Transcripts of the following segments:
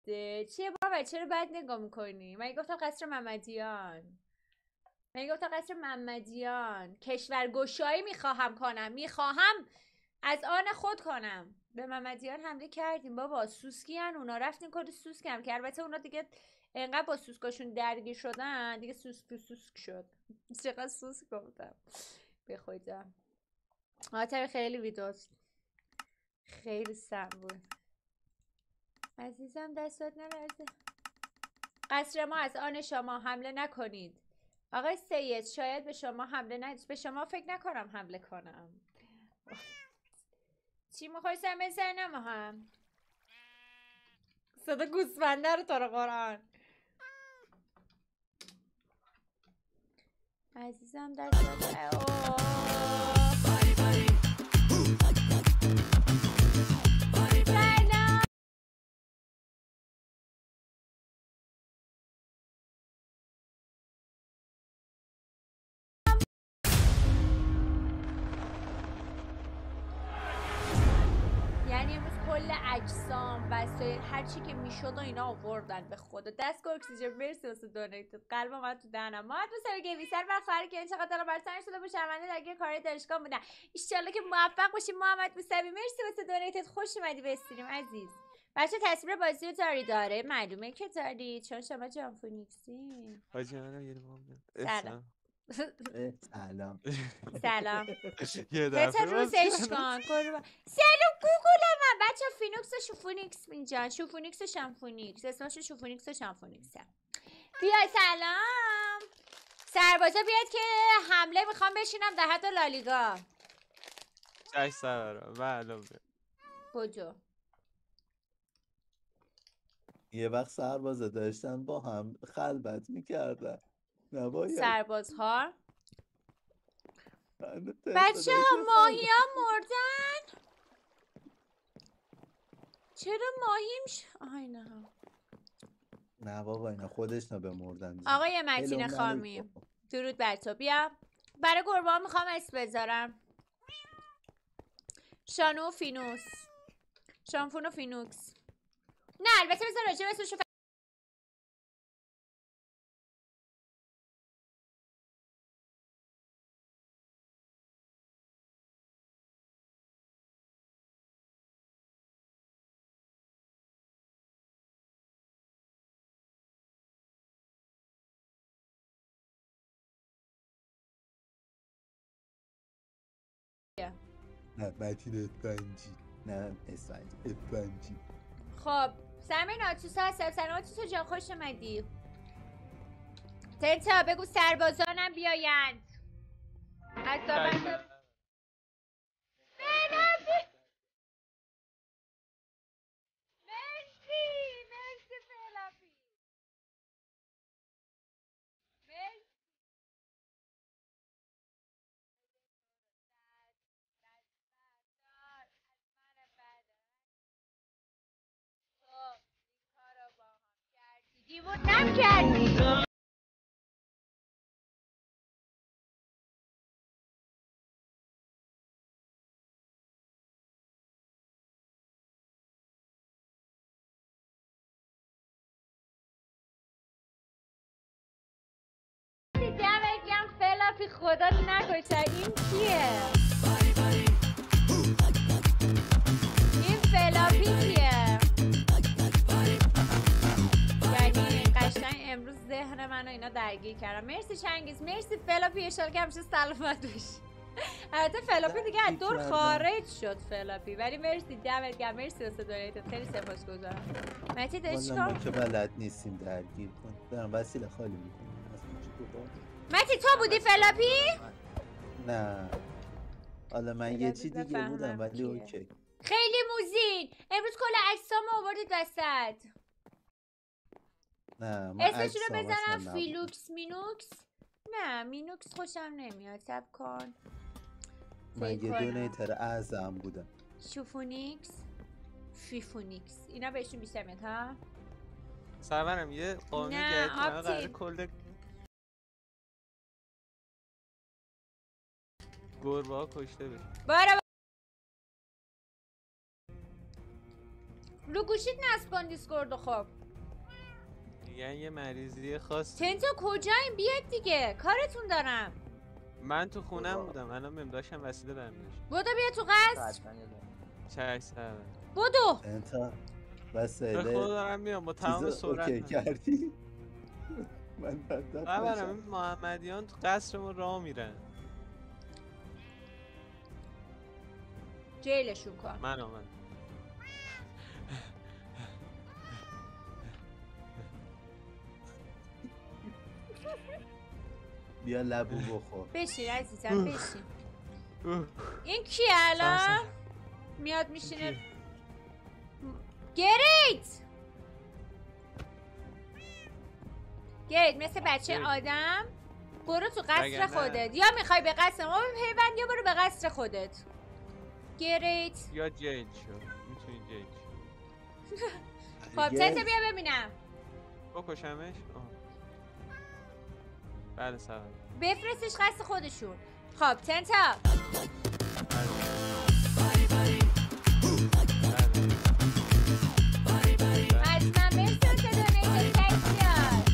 زشته. چیه بابا چرا بد نگاه میکنی؟ من گفتم قصر محمدیان. کشورگشایی میخواهم کنم. میخواهم از آن خود کنم. به محمدیان حمله کردیم بابا. سوسکیان اونا. رفتیم کد سوسک هم که البته اونا دیگه انقدر با سوسکاشون درگیر شدن دیگه سوسک شد. چقدر سوسک گفتم به خدا. آتر خیلی ویدوست خیلی سم بود. عزیزم دستات نلرزه. قصر ما از آن شما. حمله نکنید. آقای سید شاید به شما حمله به شما فکر نکنم حمله کنم. چی میخوایستم بزنم هم؟ صدا گوسفنده رو تو رو قرآن. عزیزم دستات کل اجسام وسایل هر چی که میشد و اینا آوردن. به خدا دست اکسیژن. مرسی واسه دونیت. قلب من تو دهنم. ما دوست دارم که ویسر و خواهر که چقدر دارم برسن شده با شرمنده درگیر کار دانشگاه بودن. ان که موفق باشیم. محمد موسوی مرسی واسه دونیتت. خوش اومدی به استریم عزیز. بچه تصویر بازی رو داره معلومه که داری چون شما جان فونیکسی. حاجی منم یه بام. سلام. سلام. سلام. یه دفعه روزش کن. سلام گوگل من. بچه فینوکس و شوفونیکس اینجا. شوفونیکس و شامفونیکس. اسمش شوفونیکس و شامفونیکس. بیای سلام. سربازا بیاد که حمله میخوام بشینم در حد لالیگا. چش سرارم معلومه. بجو. یه وقت سربازا داشتن با هم خلوت میکردن. نباید سربازها بچه ها ماهی ها مردن. چرا ماهیم آینه نه بابا اینا خودش بمردن. آقای متین خامی درود بر تو. بیا برای گربه ها میخوام اسم بذارم. شانو و فینوس. شامفون و فینوکس. نه البته بذار راجع به اسمشو نه متین اسفنجی. نه اسفنجی. خب سمین آتوس هستم. سلام آتوس جان خوش اومدی. تنتا بگو سربازانم بیایند. از دابند مرسی فلافی. دیوونم کردی. دمت گرم فلافی. خدا نکشه. این کیه؟ این فلافی کیه؟ یعنی قشنگ امروز ذهن منو اینا درگیر کردم. مرسی چنگیز. مرسی فلافی. اشاره که همیشه سلامت باشی. البته فلافی دیگه از دور خارج شد فلافی ولی مرسی دمت گرم. مرسی واسه دونیتت. خیلی سپاسگزارم. متی داشت ما که بلد نیستیم درگیر کنیم. دارم وسیله خالی میکنیم. متی تو بودی فلافی؟ نه حالا من یه چی دیگه بودم ولی اوکی. خیلی موزین. امروز کل اجسام آوردید وسط. نه من اسمشون رو بزنم فیلوکس مینوکس. نه مینوکس خوشم نمیاد. سب کن من یه دونیتر اعظم بودم. شوفونیکس فیفونیکس اینا بهشون بیشتر میاد ها. سرورم یه قانون جدید قرار کل گربه ها کشته بشه. بارا رو گوشیت نصبان دیسکوردو. خب میگن یه مریضی خاص. تنتا کجاییم؟ بیاید دیگه، کارتون دارم. من تو خونم بودم، الان بهم داشتم وسیله برمی‌داشتم. بودو بیا تو قصر. چش سر بودو. تنتا به وسیله خدا دارم میام با تمام چیز سرعت. اوکی کردی؟ من بدبخت خبرم نشم. این محمدیان تو قصرمون راه میرن. جیلشون کن. من آمد. بیا لبو بخور. بشین عزیزم بشین. این کیه الان؟ میاد میشینه. گریت مثل بچه آدم برو تو قصر خودت. یا میخوای به قصر ما بپیوند یا برو به قصر خودت. گریت یا جیج شو. میتونی جیج شو. خب تنتا بیا ببینم. بکشمش؟ بله سوال. بفرستش قصد خودشون. خب تنتا حتما مرسی واسه دونیت کشیار.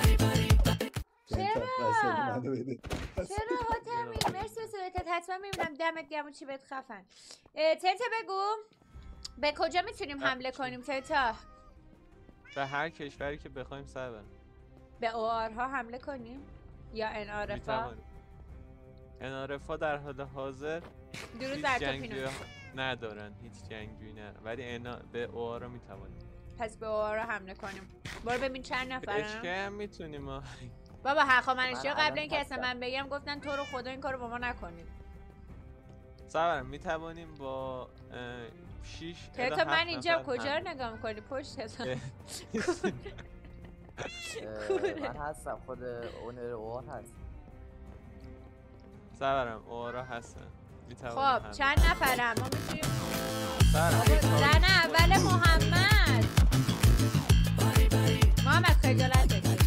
چرا حاتمی؟ مرسی واسه دونیت. حتما میبینم. دمت گرم. چی بهت خفن. تنتا بگو به کجا میتونیم حمله کنیم تنتا؟ به هر کشوری که بخوایم سر به اوآرها حمله کنیم یا انعارفا؟ انعارفا در حال حاضر درود هیچ بر تو جنگجوی پینو. ندارن، هیچ جنگجویی ندارن، ولی به اوآرها میتوانیم. پس به اوآرها حمله کنیم. برو ببین چند نفرن. اشکه هم میتونیم. بابا هخامنشی ها قبل اینکه اصلا من بگم گفتن تو رو خدا این کارو با ما نکنید. سوارم میتوانیم با 6 تا من اینجا کجا رو نگاه میکنی؟ پشت من هستم. خود اونر اوار هست. سوارم اوارا هستن. خب چند نفرم؟ ما میتونیم زن اول محمد خجالت بکش.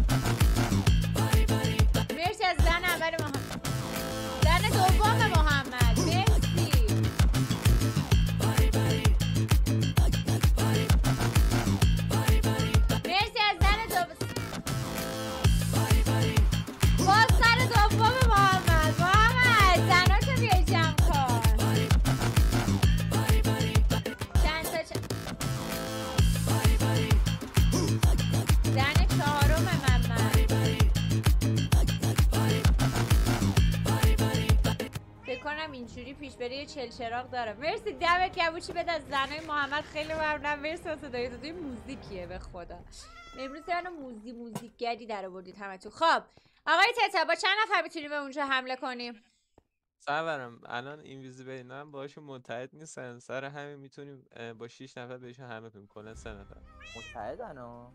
مرسی از زن اول محمد. زن دوم محمد. مرسی. مرسی از زن دوم. باز سر دوم محمد. زناتو بیای جمع کن. چند تا زن چهارم محمد. فکر کنم اینجوری پیش بره یه چلچراغ داره. مرسی دمت کبوچی بده از زنای محمد. خیلی ممنونم. مرسی واسه دایی موزیکیه به خدا. امروز منو موزیکگری در آوردید همتون. خب آقای تتا با چند نفر میتونیم به اونجا حمله کنیم؟ سرورم الان اینویزیبل هم باشون متحد نیستن، سر همین میتونیم با 6 نفر بهشون حمله کنیم. کلا 3 نفر متحدن ها.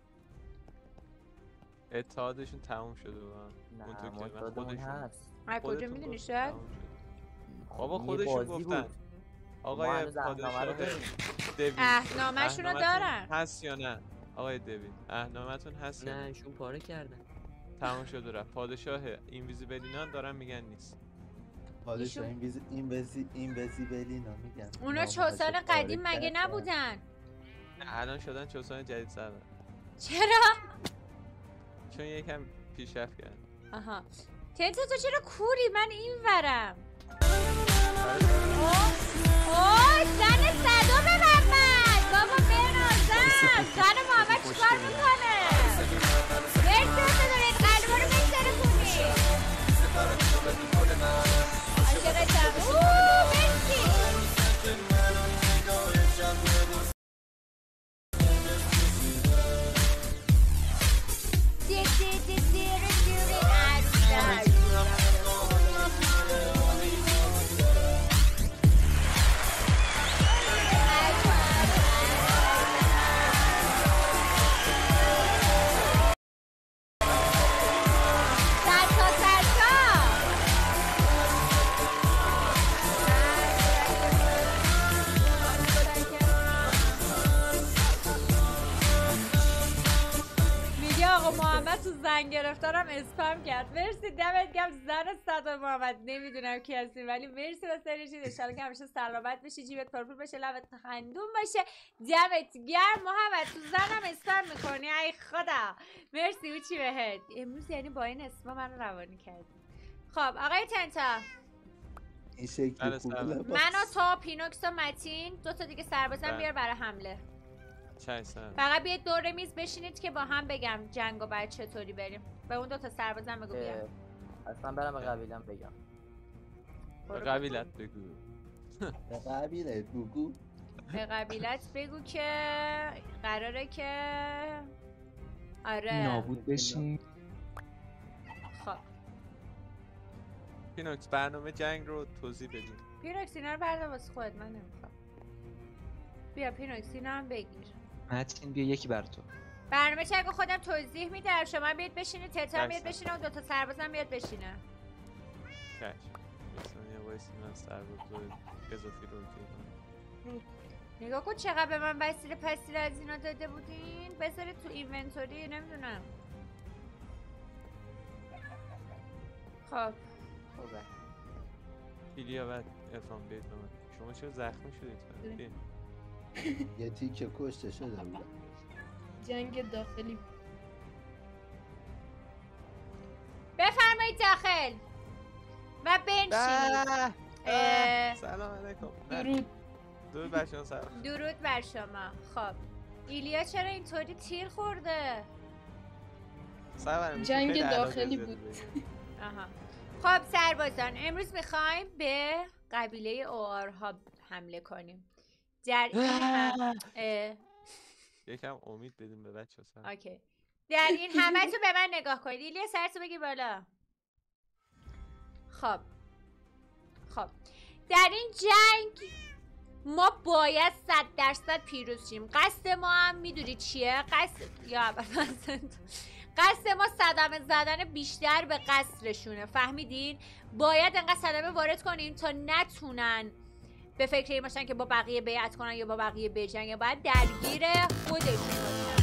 اتحادشون تموم شده با هم. نه خودشون هست. از کجا میدونی شاید؟ بابا خودشون گفتن. آقای پادشاه دوید اهنامه‌شون رو دارن هست یا نه؟ آقای دوید اهنامتون هست یا نه؟ شون پاره کردن. تموم شده رفت. پادشاه اینویزیبلینان دارن میگن نیست. پادشاه اینویزیبلینا میگن. اونا چوسان قدیم مگه نبودن؟ نه الان شدن چوسان جدید سر. چرا؟ چون یکم پیشرفت کردن. آها تنتا تو چرا کوری؟ من این ورم. اوه زن صدام محمد. بابا بنازم زن محمد چیکار میکنه؟ مرسی واسه دارید قلبا رو بگذاره کنی. عاشقتم. اوه مرسی. آقا محمد تو زن گرفتارم اسپم کرد. مرسی دمت گرم زن صدا محمد. نمیدونم کی هستی ولی مرسی واسه این چیز. ان شاءالله که همیشه سلامت بشی، جیبت پرپور بشه، لبت خندون باشه. دمت گرم محمد. تو زنم اسپم میکنی ای خدا. مرسی اوچی بهت. امروز یعنی با این اسما منو روانی کردی. خب آقای تنتا این شکلی خوبه لباس. من و تو پینوکس و متین 2 تا دیگه سربازم بیار برای حمله. فقط بیاید دور میز بشینید که با هم بگم جنگو باید چطوری بریم. به اون 2 تا سربازم بگو بیار. اصلا برم به قبیلم بگم. به قبیلت بگو. به قبیلت بگو. به قبیلت بگو که قراره که آره نابود بشین. خب پینوکس برنامه جنگ رو توضیح بدیم. پینوکس اینا رو بردار واسه خودت، من نمیخوام. بیا پینوکس اینا هم بگیر. متین بیا یکی بر تو. برنامه جنگ خودم توضیح میدم، شما بیاید بشینید، تتا بیاد بشینه و 2 تا سربازم بیاد بشینه. چش. مثلا یه وایسی من سرباز اضافی رو نگاه کن چقدر به من وسیله پسیله از اینا داده بودین. بذارید تو اینونتوری. نمیدونم. خب خوبه. ایلیا و ارفان بیاید به من. شما چرا زخمی شدید؟ بیاید. یه تیکه کشته شده بود. جنگ داخلی. بفرمایید داخل و بنشینید. سلام علیکم. درود بر شما. سلام. درود بر شما. خب ایلیا چرا اینطوری تیر خورده؟ جنگ داخلی بود. آها. خب سربازان امروز میخوایم به قبیله اوارها حمله کنیم. در این یکم امید بدیم به بچه ها. اوکی. در این همه تو به من نگاه کنید. ایلیا سرتو بگیر بالا. خب در این جنگ ما باید 100% پیروز شیم. قصد ما هم میدونی چیه؟ قصد ما صدمه زدن بیشتر به قصرشونه. فهمیدین؟ باید انقدر صدمه وارد کنیم تا نتونن به فکر این باشن که با بقیه بیعت کنن یا با بقیه بجنگن. باید درگیر خودشون باشن.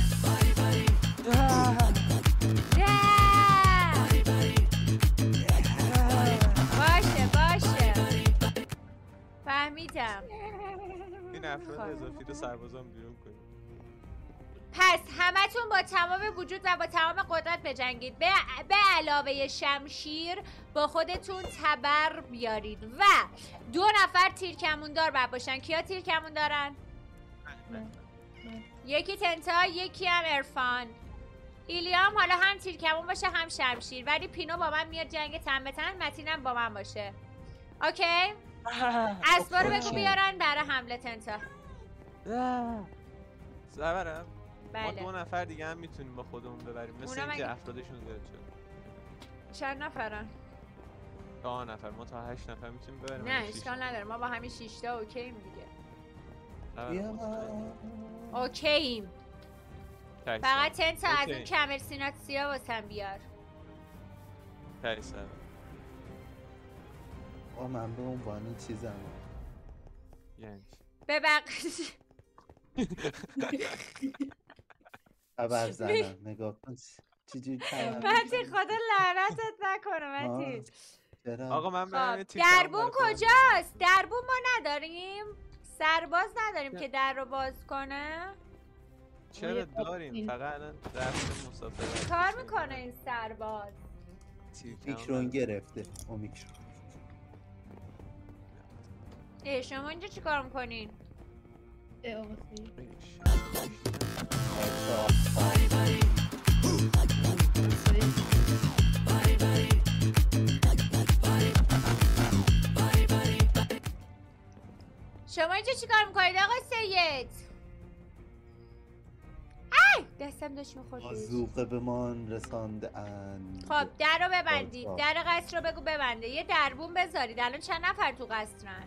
باشه فهمیدم. این افراد اضافی رو سربازان بیرون کنید. پس همتون با تمام وجود و با تمام قدرت بجنگید. به علاوه شمشیر با خودتون تبر بیارید و 2 نفر تیرکموندار باید باشن. کیا تیرکمون دارن؟ یکی تنتا، یکی هم عرفان. ایلیا هم حالا هم تیرکمون باشه هم شمشیر، ولی پینو با من میاد جنگ تن به تن. متینم با من باشه. اوکی؟ اسبا رو بگو بیارن برای حمله تنتا. زبرم بله. ما 2 نفر دیگه هم میتونیم با خودمون ببریم، مثل اینکه افرادشون زیاد شد. چند نفرن؟ 4 نفر. ما تا 8 نفر میتونیم ببریم. نه اشکال نداره، ما با همین 6 تا اوکییم دیگه. اوکییم. فقط تنتا از اون کمر سینات سیاه واسم بیار. من به عنوان چیزم یعنی ببخش خبر زنم. نگاه کن چجوری متین خدا لعنتت نکنه متین. آقا من برم دربون کجاست؟ دربون ما نداریم؟ سرباز نداریم که در رو باز کنه؟ چرا داریم؟ فقط الان رفت مسافرت کار میکنه این سرباز. میکرون گرفته. میکرون. شما اینجا چی کار میکنین؟ شما اینجا چی کار میکنید آقا سید؟ دستم داشت میخورد. آذوقه به من رسانده اند. خب در رو ببندید. در قصر رو بگو ببنده. یه دربون بذارید. الان چند نفر تو قصرن؟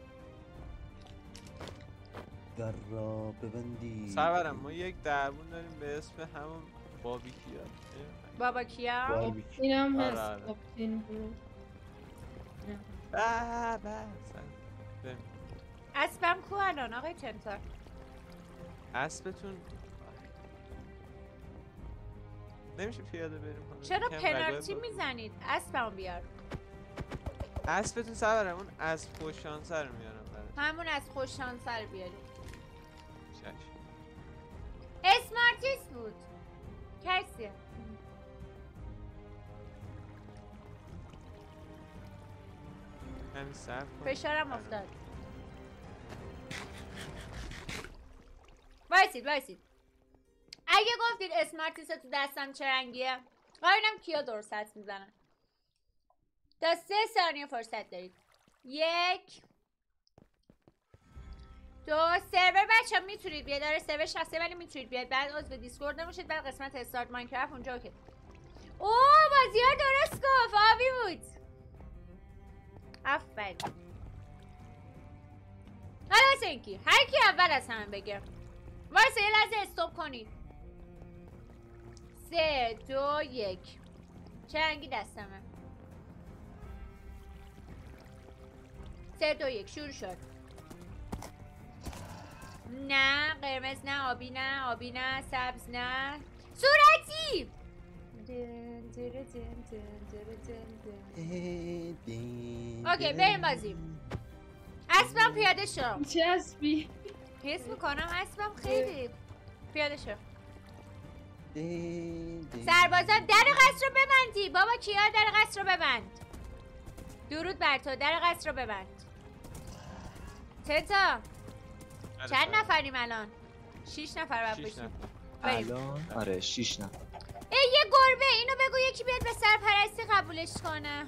در را ببندید. سرورم ما یک دربون داریم به اسم همون بابیکیا. باباکیا؟ اینم هست. اسبم کو الان آقای تنتا؟ اسبتون نمیشه پیاده بریم خانم؟ چرا یکم پنالتی رگبار. میزنید؟ اسبمو بیار. اسبتون سوارم، اون اسب خوش شانسه رو میارم برات. همون از خوش شانسه رو بیارید. چشم. اسمارتیس بود. کسیه. همین صرف کن. فشارم افتاد. وایسید. اگه گفتید اسمارتیس تو دستم چه رنگیه؟ ببینم کیا درست حدس میزنن. تا 3 ثانیه فرصت دارید. 1 2 سرور بچه ها میتونید بیاید. داره سرور شخصی ولی میتونید بیاید. بعد عضو دیسکورد نموشید. بعد قسمت استارت ماینکرافت اونجا اوکی. اوه بازیار درست گفت. آبی بود. آفرین. حالا واسه اینکی هر کی اول از همه بگه. واسه یه لحظه استوب کنید. 3 2 1 چه رنگی دستمه؟ 3 2 1 شروع شد. نه قرمز نه، آبی نه، سبز نه، صورتی. اوکی بریم بازی. اسبم پیاده شو. چه اسبی؟ حس میکنم اسبم خیلی پیاده شو. سربازان در قصر رو ببندی. بابا کیا در قصر رو ببند. درود بر تو. در قصر رو ببند. تتا چند نفریم الان؟ 6 نفر باید باشیم. الان آره 6 نفر. یه گربه اینو بگو یکی بیاد به سرپرستی قبولش کنه.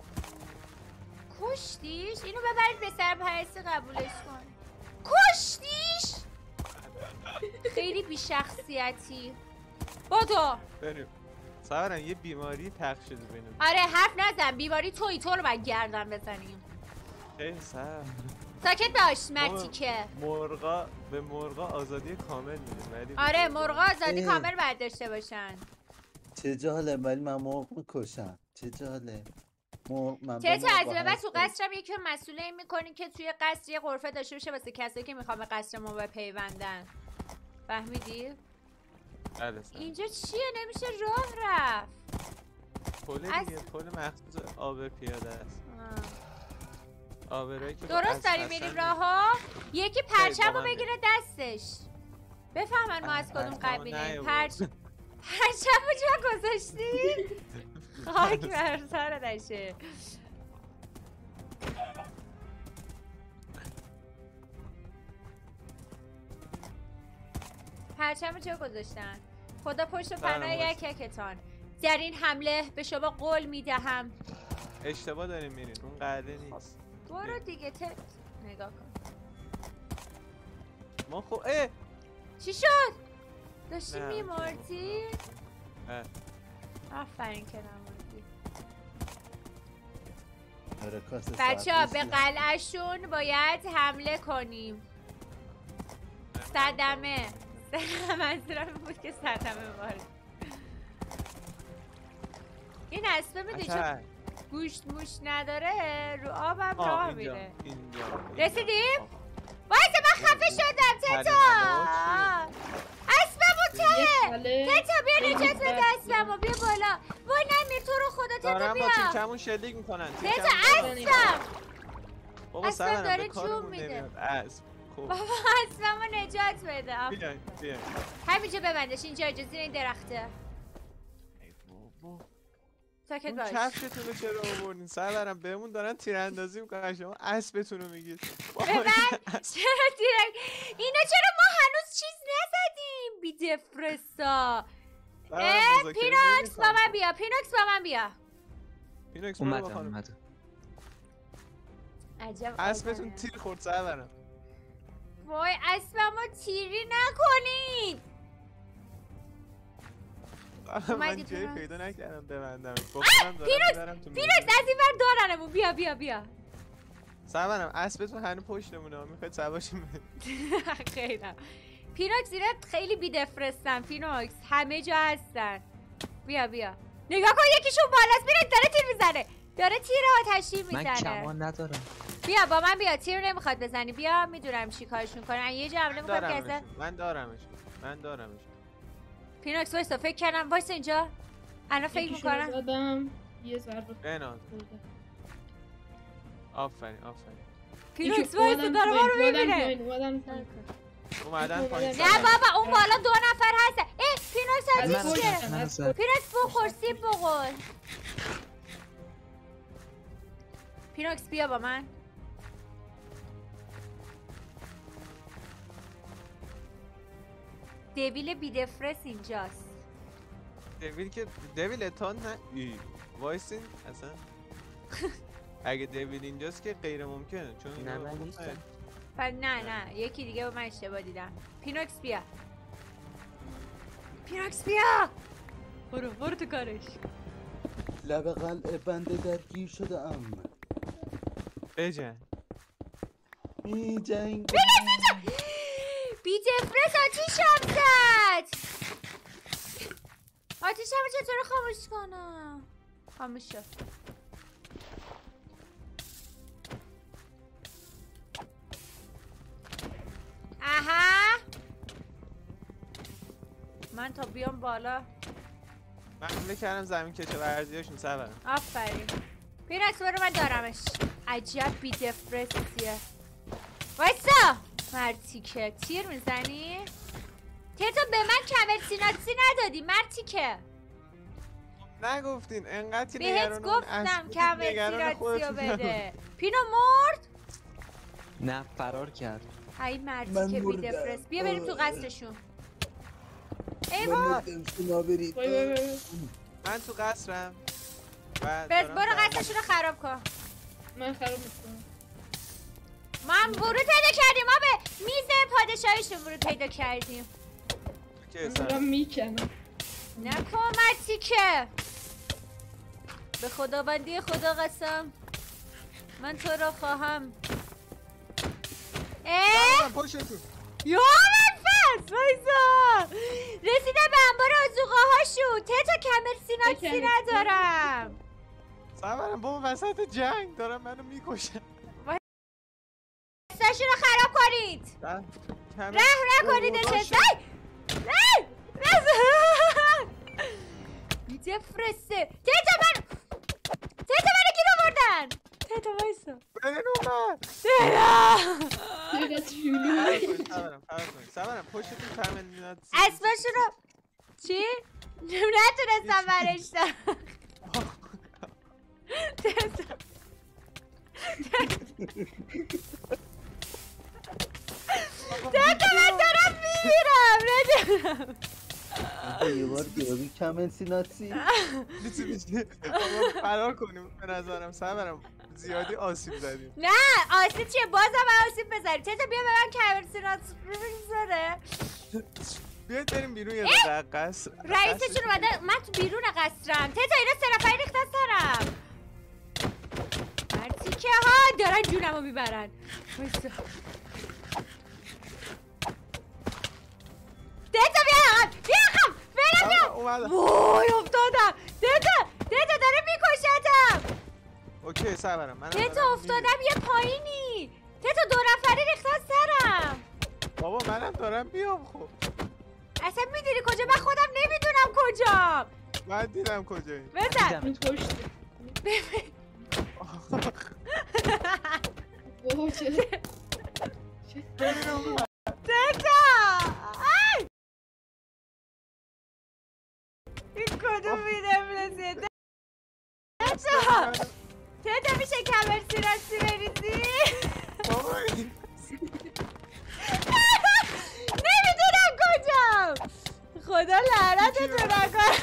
کشتیش؟ اینو ببرید به سرپرستی قبولش کنه. کشتیش؟ خیلی بی‌شخصیتی. بدو. بریم. سوارم یه بیماری پخش شده بینم. آره حرف نزن. بیماری تویی تو رو باید گردن بزنیم. خیلی سر. ساکت باش مرتیکه. مرغا به مرغا آزادی کامل میدیم ولی آره مرغا آزادی کامل باید داشته باشن. چه جالب ولی من مرغ میکشم. چه جالب. من چه از به بعد تو قصرم یکی رو مسئول این میکنی که توی قصر یه غرفه داشته باشه واسه کسایی که میخوان به قصر ما بپیوندن. فهمیدی؟ بله. اینجا چیه؟ نمیشه راه رفت. پل دیگه پل مخصوص آب پیاده است. آبرایی که درست داری میریم راهو. یکی پرچم رو بگیره دستش. بفهمن ما از کدوم قبیله. پرچم رو جا گذاشتی؟ خاک بر سر دشه. پرچم رو جا گذاشتن. خدا پشت و پناه یکتان. در این حمله به شما قول میدهم. اشتباه داریم میرین اون قلعه نیست. برو دیگه نگاه کن. ما خب چی شد؟ داشتی میمردی؟ آفرین که نمردی. بچه ها به قلعهشون باید حمله کنیم. صدمه منظورم بود که صدمه وارد. این اسبه میدونی چون گوشت موش نداره رو آبم راه میره. رسیدیم؟ وایسا من خفه شدم تتا. اسبمو ته. تتا بیا نجات بده اسبمو. بیا بالا. وای نمیر تو رو خدا تتا بیا. دارم با تیکمون شلیک میکنن. تتا اسبم. بابا اسبم داره جون میده. بابا اسبمو نجات بده. بیا همینجا ببندش. اینجا اجازه این درخته. ساکت باش. کفشتون رو چرا آوردین؟ سرورم بهمون دارن تیراندازی میکنن شما اسبتون رو میگید. چرا اینا چرا ما هنوز چیز نزدیم؟ بی دفرسا. پینوکس با من بیا. پینوکس اومد. عجب اسبتون تیر خورد سرورم. وای اسبمو تیری نکنید. من جایی پیدا نکردم ببندم. پینوکس از این ور دارنمون. بیا سرورم اسبتون هنو پشتمونه. میخواید سواشیم؟ خیلی پینوکس اینا خیلی بی‌دفرستن. پینوکس همه جا هستن. بیا نگاه کن یکیشون بالاست. پینوکس داره تیر میزنه. داره تیر آتشی میزنه. من کمان ندارم. بیا با من بیا. تیر نمیخواد بزنی. بیا میدونم چی کارشون کنن. یه جا حمله میکنم که من دارمش. پینوکس وایسا فکر کردم وایسا اینجا الان فکر میکنم زدم یه ضربه بناز آفرین پینوکس وایسا داره ما رو میبینه. اومدن پایین. نه بابا اون بالا 2 نفر هستن. ای پینوکس ها چیشه؟ پینوکس بخور سیب بخور. پینوکس بیا با من. دویل بیدفرس اینجاست. دویل تا نه وایسین اصلا اگه دویل اینجاست که غیر ممکنه چون نه من نیستم. نه یکی دیگه با من اشتباه دیدم. پینوکس بیا. پینوکس بیا. برو تو کارش. لب قلعه بنده درگیر شده ام. بجن می جنگ بیدفرس آتیشم زد. آتیشم چطور خاموش کنم؟ خاموش شد. اها من تا بیام بالا من فکر کردم زمین کشاورزیاشون سبرم. آفرین پینوکس برو من دارمش. عجب بیدفرسیه. وایسا مرتیکه تیر میزنی؟ تیتو به من کمر سیناکسی ندادی مرتیکه. نگفتین انقدر بهت گفتم کمر سیناکسی رو بده. پینو مرد؟ نه فرار کرد. ای مرتیکه بیدفرس. بیا بریم تو قصرشون. ای من بابا مردم شما برید. من تو قصرم. بس برو قصرشون رو خراب کن. من خراب میکنم. من ورود پیدا کردیم. ما به میز پادشاهیشون ورود پیدا کردیم. من میکنم. نکن مرتیکه. به خداوندی خدا قسم من تو را خواهم. پشتتون یا منفس وایسا رسیدم به انبار آزوقه هاشون. تتا کمر سیناکسی ندارم. سبرم بابا وسط جنگ دارم منو میکشن. قصرشون رو خراب کنید. ره کنید چه میجه فرسته. تتا منو گیر آوردن. تتا وایسا برن اومد سبرم پشتتون کمل میاد. اسباشون رو چی؟ نتونستم برشتم. تتا من دارم میمیرم. ندارم یه بار بیابی کمن سیناسی فرار کنیم به نظرم. سبرم زیادی آسیب زدیم. نه آسیب چیه بازم آسیب بزنیم. تتا بیا به من کمر سیناسی بزنه. بیاید بریم بیرون یه قصر. رئیسشون اومده. من تو بیرون قصرم. تتا اینا 3 نفری ریختن سرم. مرتیکه ها دارن جونمو میبرن. وایسا تتا بیا وای افتادم. تتا داره میکشتم. اوکی سبرم. تتا افتادم یه پایینی. تتا 2 نفری ریختن سرم. بابا منم دارم بیام. خب اصلا میدونی کجا؟ من خودم نمیدونم کجا. من دیدم کجایی. بزن این پشت. بابا چه تتا این کدوم میده تتا میشه کمر سیناسی بریزی؟ نمیدونم کجا. خدا لعنتتون نکنه.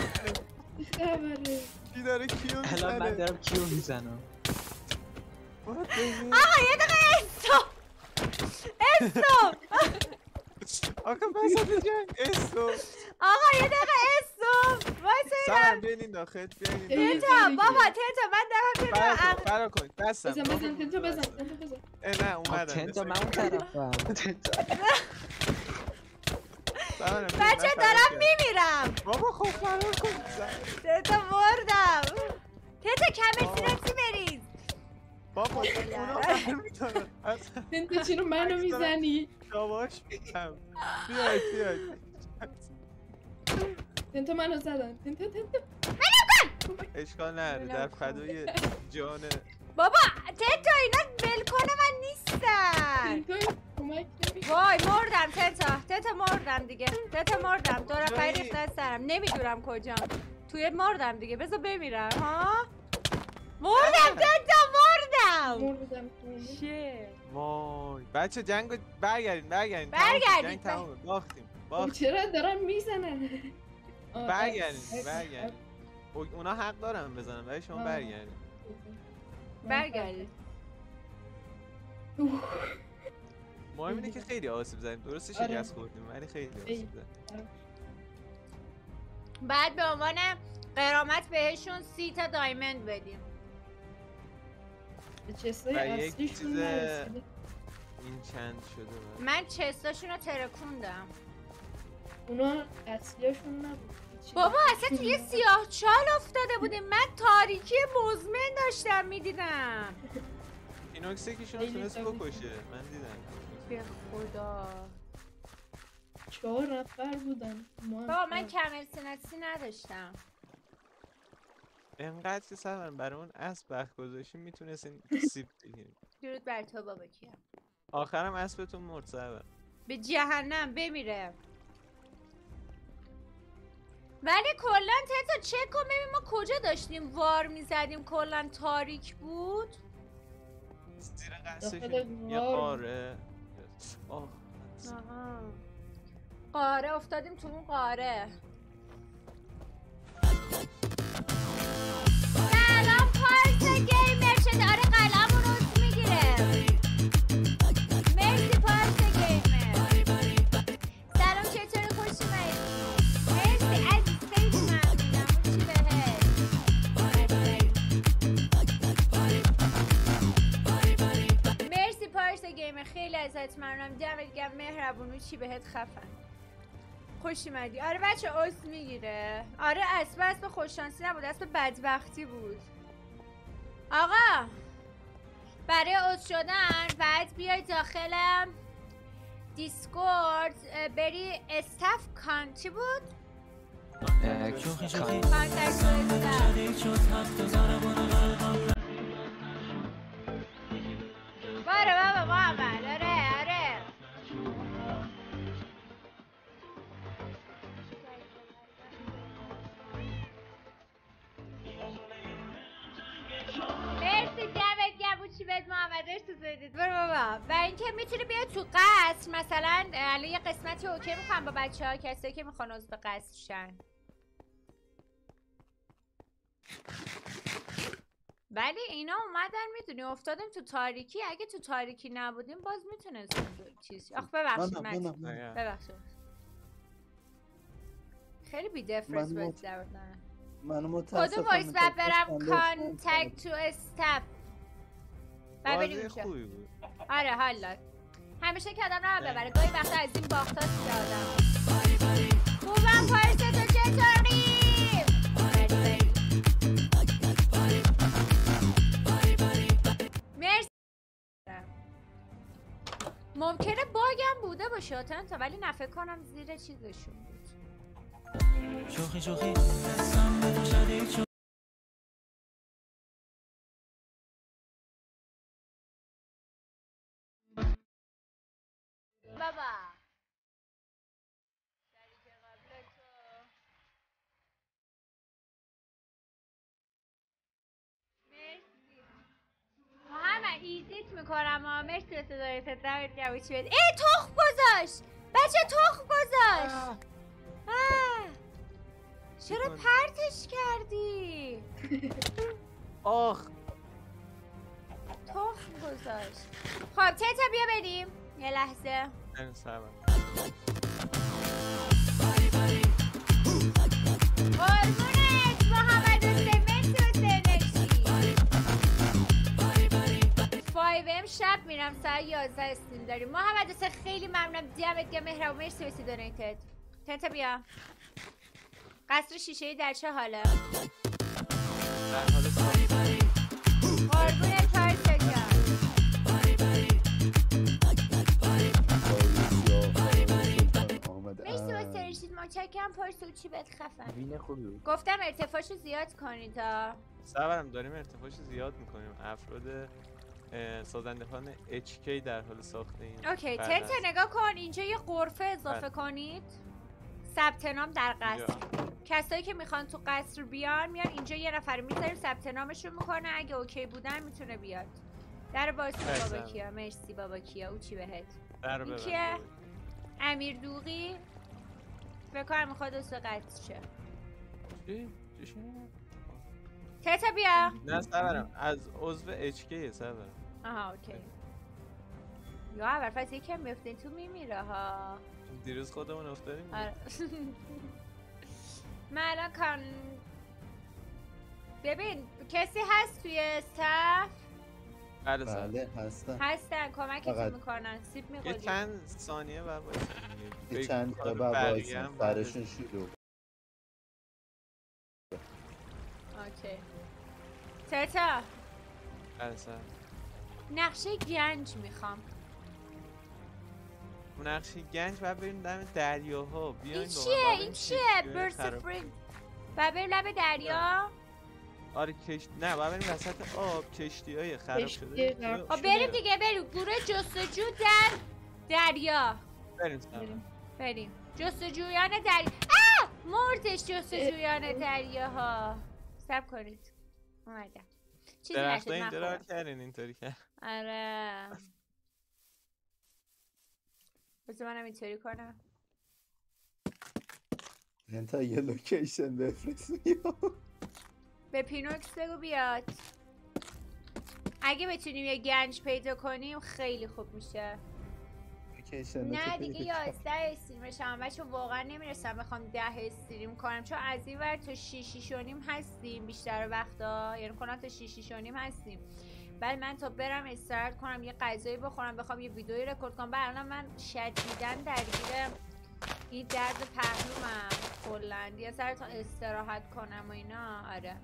کی داره کیو میزنه؟ الان من دارم کیو میزنم. آقا یه دقیقه استوب. آقا وسط جنگ استوب. آقا یه دقیقه استوب. وایسا سبرم بیاین این داخل. تتا بابا تتا من دارم فرار کنید. دستم بزن تنتو بزن. نه اومدم. تنتا من اون طرفم. بچه دارم میمیرم. بابا خب فرار کن. تتا مردم. تتا کمر سیناسی بریز. بابا اونا برمیتونن. تنتو چرا منو میزنی؟ شاباش میکنم. بیاید تنتو منو زدن. تنتو منو اشکال نداره در فدای جان. بابا تتا اینا ولکن من نیستن. توی کمک نمی وای مردم تتا مردم دیگه. تتا مردم دور خیلی ریخت سرم نمیدونم کجا. توی مردم دیگه بذار بمیرم ها. مردم تتا مردم. چیه؟ وای بچه جنگو برگردین برگردید. جنگ تمومه باختیم چرا دارن میزنن؟ برگردین اونا حق دارن بزنن ولی شما برگردید. مهم اینه که خیلی آسیب زدیم درسته شکست خوردیم ولی خیلی آسیب زدیم. بعد به عنوان قرامت بهشون 30 تا دایموند بدیم. چستای و یک اصلیشون چیز نرسیده. این چند شده من چستاشون رو ترکوندم. اونا اصلیشون نبود. بابا اصلا توی سیاه چال افتاده بودیم. من تاریکی مزمن داشتم میدیدم. اینوکس یکیشون رو تونست بکشه من دیدم. به خدا 4 نفر بودن. بابا من کمر سنتی نداشتم. انقدر که سفرم برای اون اسب وقت گذاشتیم میتونستین سیب بگیریم. درود بر تو بابا کیم. آخرم اسبتون مرد سفر. به جهنم بمیره. ولی کلا تتا چک کن ببین ما کجا داشتیم وار میزدیم. کلا تاریک بود. زیر قصدشون یه قاره. آه قاره افتادیم تو اون قاره. سلام پارس گیمر شده. آره قلمون رو میگیره. مرسی پارس گیمر. سلام چطوری خوش اومدی. مرسی عزیز خیلی ممنونم. چی بهت مرسی پارس گیمر خیلی ازت ممنونم. دمت گرم مهربونو. چی بهت خفن خوش اومدی. آره بچه عضو میگیره. آره اسب خوششانسی نبود اسب بدبختی بود. آقا برای عضو شدن باید بیای داخل دیسکورد بری استاف چی بود؟ کانتکت باره بابا محمد. آره مرسی دمت گرم. چی بهت محمد تو زدید. برو بابا. و اینکه میتونی بیای تو قصر مثلا الان یه قسمتی اوکی میخوام با بچه‌ها کسایی که میخوان عضو قصر شن. ولی اینا اومدن میدونی افتادیم تو تاریکی. اگه تو تاریکی نبودیم باز میتونستیم چیزی. آخ ببخشید ببخشید خیلی بی دفرنس بود دردن. منو متاسفم. کدوم وایس بعد برم کانتکت تو استاف بعد بریم میشه. آره حالا همیشه که آدم رو ببره. گاهی وقتا از این باختا سیده آدم. خوبم پارس تو چطوری؟ مرسی. ممکنه باگم بوده باشه تا ولی نه فکر کنم زیر چیزشون بود. شوخی بابا شریک قبل تو مرسی محمد ایزیت میکنم ها. مرسی به صدایت دمت گرم. چی بده ای تخم گذاشت بچه تخم گذاشت. چرا پرتش کردی؟ آخ تخم گذاشت. خب تتا بیا بریم یه لحظه. قربونت محمد حسین. مرسی حسین نکشی 5am شب میرم ساعت 11 استریم داریم. محمد حسین خیلی ممنونم. دمت گرم مهربون. مرسی واسه دونیتت. تتا بیا. قصر شیشه‌ای در چه حاله؟ در حال ساختن. قربونت پارس جان. مرسی واسه رشید ما متشکرم پارسا. چی بهت خفن وین خوبی بود. گفتم ارتفاعشو زیاد کنید تا سرورم داریم ارتفاعش زیاد میکنیم. افراد سازندگان HK در حال ساخت این اوکی. فرد تنت هست. نگاه کن اینجا یه غرفه اضافه بله. کنید. ثبت نام در اینجا. قصر. کسایی که میخوان تو قصر بیان میان اینجا، یه نفر میذاریم ثبت نامشون میکنه، اگه اوکی بودن میتونه بیاد. در باز مرسی. بابا کیا. مرسی بابا کیا. او چی بهت؟ در رو این ببند. کیه؟ امیر دوغی فکر کنم میخواد دوست قطع شه. چی شد؟ تتا بیا. نه سرورم از عضو HK سرورم. آها اوکی. یا اول فصل یکم بیفتین تو میمیره ها. دیروز خودمون افتادیم. آره. من الان ببین کسی هست توی استف؟ بله سر. بله هستن. هستن کمکتون فقط میکنن. سیب یه میخوریم. چند ثانیه بعد یه چند تا وایسن سرشون شلوغ. اوکی. تتا بله سر. نقشه گنج میخوام. اون نقشی گنج باید بریم دم دریاها بیاین. این چیه؟ این چیه؟ برسفرینگ. باید بریم لب دریا؟ آره نه باید بریم وسط آب. کشتی های خراب شده. خب بریم دیگه. بریم گروه جستجو در دریا. بریم سر. بریم جستجویان دریا. مردش جستجویان دریاها. صبر کنید اومدم. چیزی نشد. درخت من اینجا رو خودم. کردین اینطوری کرد. آره بذار منم اینطوری کنم. تا یه لوکیشن بفرست. به پینوکس بگو بیاد. اگه بتونیم یه گنج پیدا کنیم خیلی خوب میشه. نه دیگه 11 استریمش هم بچه واقعا نمیرسم بخوام 10 استریم کنم، چون از این ور تا 6:30 هستیم بیشتر وقتا، یعنی کنم تا 6:30 هستیم. بعد من تا برم استراحت کنم یه غذایی بخورم بخوام یه ویدیویی رکورد کنم. بعد الان من شدیداً درگیر این درد پهلومم کلاً، یه سر تا استراحت کنم و اینا. آره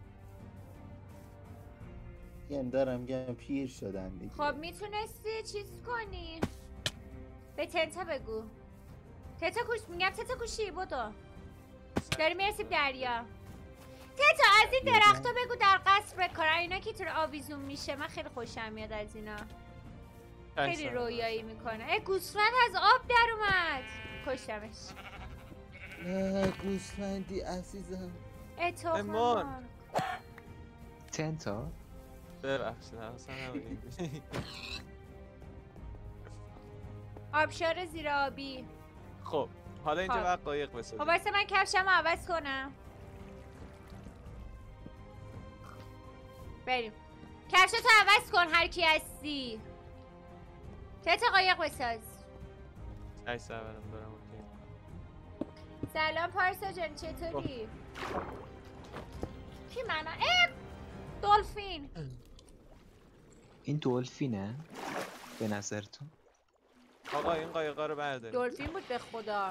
یعنی دارم گم پیر شدن دیگه. خب میتونستی چیز کنی؟ به تنتا بگو. تتا کوش میگم. تتا کوشی بودو داری میرسیم دریا. تتا از این درختا بگو در قصر بکارن، اینا که تو آویزون میشه. من خیلی خوشم میاد از اینا. خیلی رویایی میکنه. گوسفند از آب در اومد. کشتمش. گوسفندی عزیزم. اتفاق تنتا ببخشید اصلا نبودیم. آبشار زیر آبی. خب حالا اینجا خب. وقت قایق بسازیم. خب واسه من کفشمو عوض کنم. بریم. کفشتو عوض کن هر کی هستی. تتا قایق بساز. ای سرورم دارم اوکی. سلام پارسا جان چطوری؟ کی منو؟ دلفین. این دلفینه به نظرتون؟ آقا این قایقا رو برداریم. دلفین بود به خدا.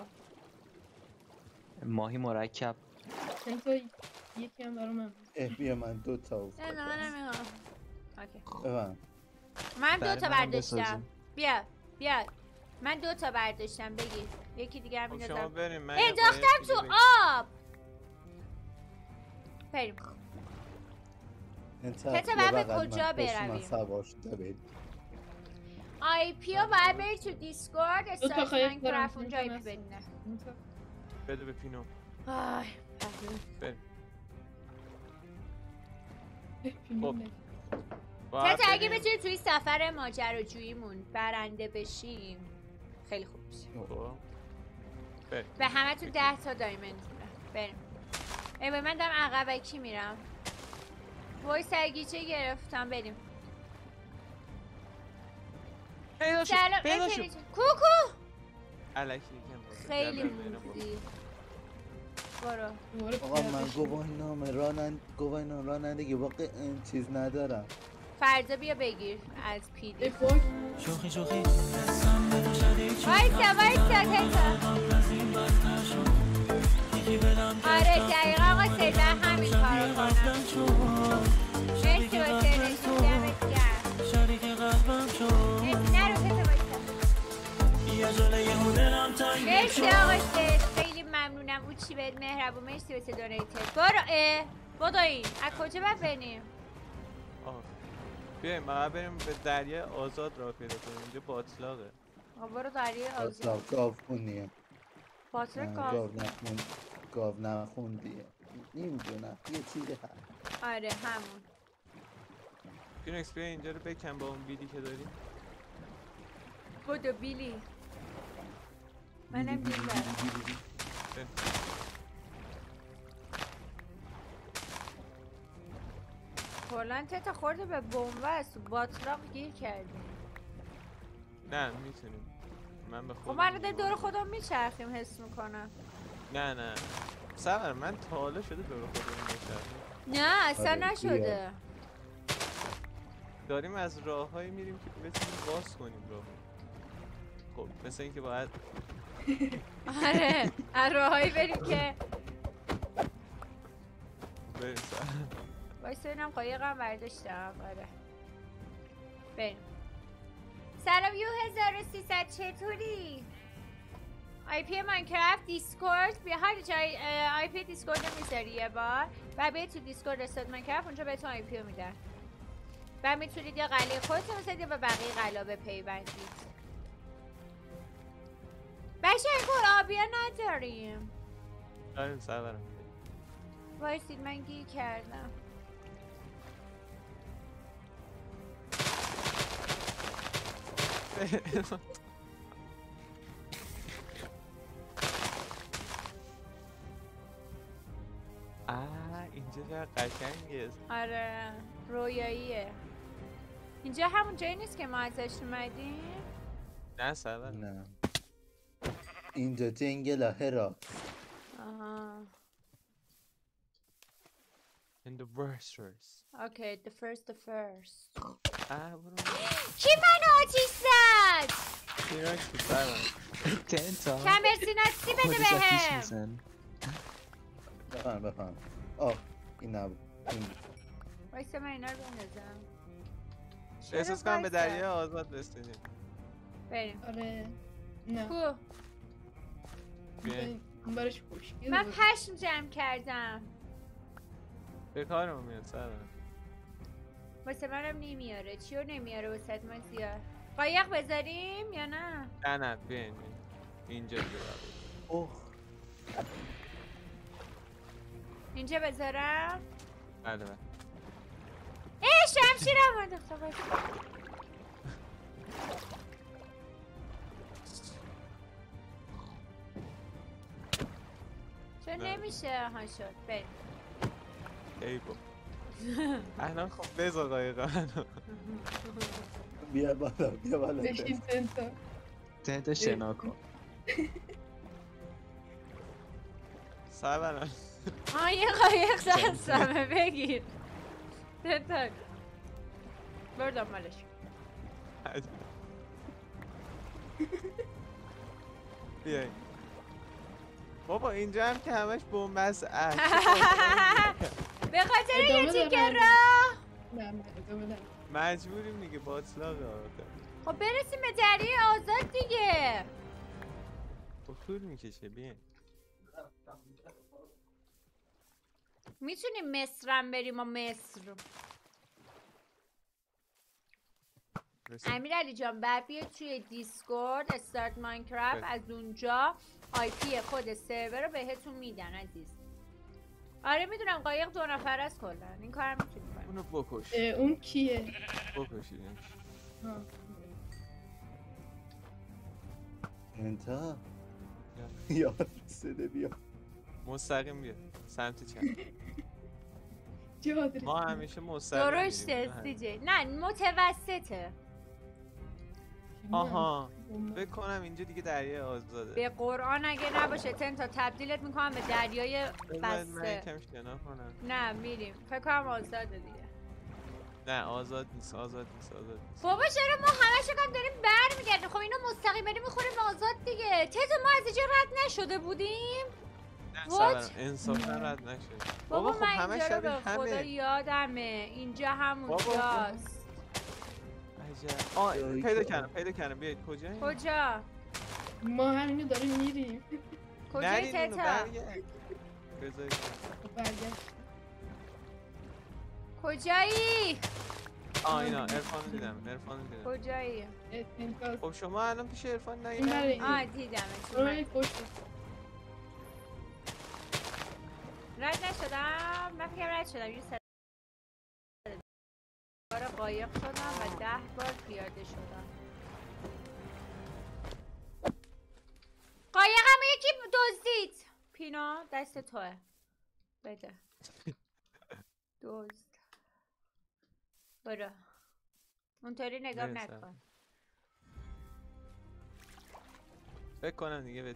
ماهی مرکب. چند تا یکی هم برای من. بیا من 2 تا نه منم میخوام. اوکی. ببند. من 2 برای تا منم برداشتم. بسازیم. بیا من 2 تا برداشتم. بگیر یکی دیگه هم خب شما میندازم. بریم. من انداختم تو آب. بریم. تتا باید به کجا برویم؟ سوار شده بریم. آی پی رو باید بری تو دیسکورد استارت ماینکرافت اونجا آی پی بدینه. بده به پینو. آی بریم. خب تتا اگه بتونی توی سفر ماجراجوییمون برنده بشیم خیلی خوب میشه. به همه تو 10 تا دایمند میده. بریم. ای من دارم عقبکی میرم. وای سرگیچه گرفتم. بریم. سلام کوکو. الکی یکم خیلی موزی. برو. آقا من گواهینامه رانندگی واقع این چیز ندارم. فردا بیا بگیر از پیدی. شوخی وایسا تتا. آره دقیقا آقا سیده همین کارو کنم. مرسی واسه رسیدمت گرم. مرسی نرو تتا وایسا. مرسی آقا سید خیلی ممنون. چی بهت مهربون، مرسی واسه دونیتت. برو بدوین. از کجا باید بریم؟ بیایم ما بریم به دریای آزاد راه پیدا کنیم. اینجا باطلاقه. برو دریای آزاد. باطلاق گاوخونیه. باطلاق گاو نخوندیه. نمیدونم یه چیزی هست. آره همون. فینکس بیا اینجا رو بکن با اون بیلی که داریم. بدو بیلی. منم بیل دارم. کلن تتا خورده به بنبست. باطلاق گیر کردیم. نه میتونیم. من به خب خودم من رو دور خودم میچرخیم حس میکنم. نه سمر من تا حالا شده دور خودمون میچرخیم. نه اصلا نشده. داریم از راههایی میریم که بتونیم باز کنیم راه. خب مثل اینکه باید آره از راههایی بریم که بریم سر. وایسا ببینم قایقم برداشتم. آره بریم. سلام یو 1300 چطوری؟ آی پی ماینکرافت دیسکورد بیا هر جای آی پی دیسکورد رو میذاری یه بار و بیا تو دیسکورد استاد ماینکرافت اونجا بهتون آی پی رو میدن و میتونید یا قلعه خودتون بسید یا به بقیه قلعه بپیوندید. بشه این آبیا نداریم. داریم سرورم. وایسید من گیر کردم. اینجا چقدر قشنگه. آره رویاییه. اینجا همون جایی نیست که ما ازش اومدیم؟ نه سرور نه اینجا جنگل هرا. آها In the worst. اوکی the first برو. کی منو آتیش زد؟ فینکس بود سرور. تنتا کمرسیناسی بده بهم. بفهم این نبود. وایسا من اینا رو بندازم. احساس کنم به دریای آزاد رسیدیم. بریم. آره نه کو بیاین. اون برش خوشگل من بود. پشم جمع کردم. به کارمون میاد سرور. واسه منم نمیاره. چیو نمیاره واسه من زیاد. قایق بذاریم یا نه؟ نه بیاین اینجا دیگه اوه اینجا بذارم؟ بله شمشیرم انداختم. چون نمیشه ها شد. بریم. ای با الان خب بذار قایقا منو. بیا بالا بشین تنتا. تنتا شنا کن. سرورم یه قایق دستمه بگیر. تنتا برو دنبالش. بیاین بابا اینجا هم که همش بومبست. به خاطر یه ادامه تیکه دارم. راه نه ادامه ندارم. مجبوریم دیگه باطلاقه آقا. خب برسیم به دریای آزاد دیگه. خب طول میکشه. بیاین میتونیم مصرم بریم و مصر. امیرعلی جان بعد بیا توی دیسکورد استارت ماینکرافت از اونجا آی پی خود سرور رو بهتون میدن عزیز. آره میدونم قایق 2 نفر است کلا. این کارم میتونیم کنیم. اونو بکش. اون کیه؟ بکشیدش. ها. انتا یاد رسیده بیا مستقیم بیا سمت چپ. جاد ما رسید. همیشه مستقیم درشته سیجی. نه متوسطه. آها فکر کنم اینجا دیگه دریای آزاده. به قرآن اگه نباشه تا تبدیلت میکنم به دریای من بسته. یکم شنا کنم. نه میریم. فکر کنم آزاده دیگه. نه آزاد نیست. بابا چرا ما همش کم داریم برمیگردیم؟ خب اینو مستقیم بریم میخوریم آزاد دیگه. تازه ما از اینجا رد نشده بودیم؟ نه What؟ سرورم انصافا رد نشد. بابا خب من همه اینجا رو شبیه به خدا همه. یادمه. اینجا همونجاست. عجب. پیدا کردم بیاید کجایی؟ کجا؟ ما همینو داریم میریم. کجای نرین اونو تتا؟ برگرد بذارید برگشت. کجایی؟ اینا عرفانو دیدم کجایی؟ تنتا. خب شما الان پیش عرفان این برای نگیدم این. دیدمت. برو این پشت. رد نشدم؟ من فکرم رد شدم. یه سر بار قایق شدم و 10 بار پیاده شدم. قایقمو یکی دزدید. پینا دست توه. بده. دزد. برو. اونطوری نگاه مرسی. نکن. فکر کنم دیگه